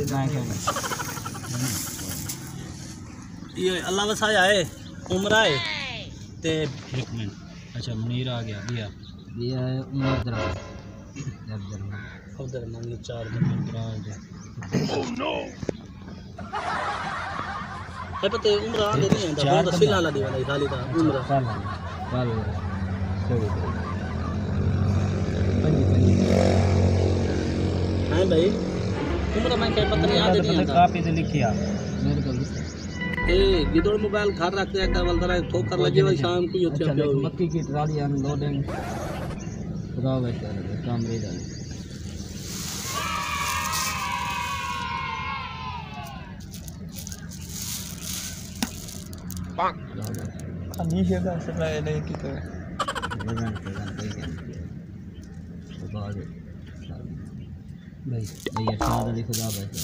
یہ اللہ وسایا ہے عمرہ ہے تے ایک منٹ اچھا منیر آ گیا دیا ہے عمر ادھر مان 4 دن ہے پتہ عمرہ دے نہیں آندا بہت اصل والا دی والا خالی دا عمرہ ہاں بھائی عمرہ میں کہ پتہ نہیں آدے نہیں آندا کاپی تے لکھیا میرے کو اے گدڑ موبائل گھر رکھ دے کا ولدرا ٹھوکر لگی ہوئی شام کو یوتھے پیا ہوئی مکی کی ٹرالی ان لوڈنگ خدا واسطے کام رہ جائے نیچے کا سپلائی نہیں کی تو بھائی یہ شاد علی خدا واسطے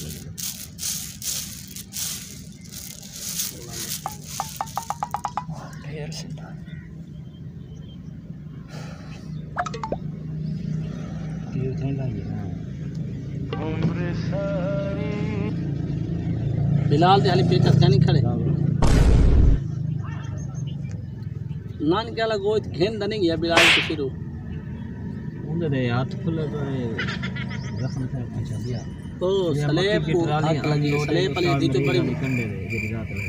بلال دے حالی پیچس کا نہیں کھڑے نان کیا لگو گھن دنیں گیا بلال کے شروع اندر ہاتھ کھلا تو رقم تھا پہنچا دیا او سلیب کو ہاتھ لگی سلیب پلی دی تو بڑی کنڈے دے جڑی رات رہی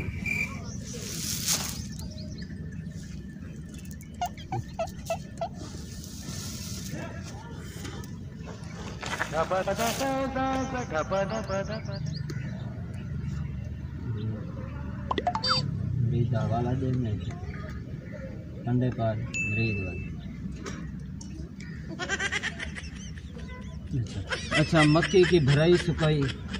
بیٹا والا دن میں کنڈے پر مریض والا اچھا مکی کی بھرائی سکائی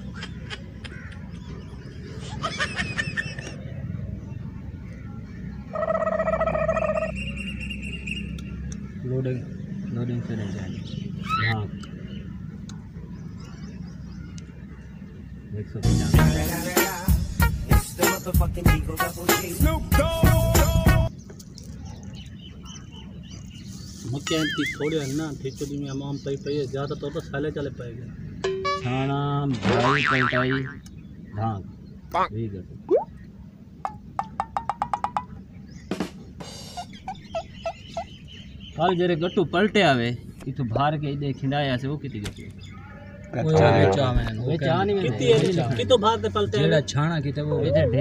لوڈنگ سے رہ جائے ہاں 150 مکے انتی تھوڑے ہیں نا ٹھیچو دی میں امام پئی پئی ہے زیادہ طور پر سالے چلے پائے گئے چھانا بھائی پلٹائی دھانک وہی کرتے کال جرے گٹو پلٹے آوے اتو بھار کے دے کھنڈایا سے وہ کتی گٹو کتو بھار دے پلتے ہیں جیڑا چھانا کیتا وہ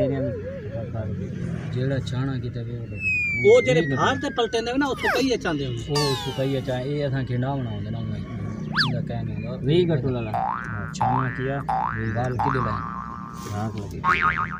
جیڑا چھانا کیتا وہ جڑے بھار دے پلٹے نے نا وہ سکائیے چاندے ہوں وہ سکائیے چاہے اے اساں کھنڈا بناوندے نا میں کہنے گا وہی گٹو لالا چھانا کیا گال کی دے لائیں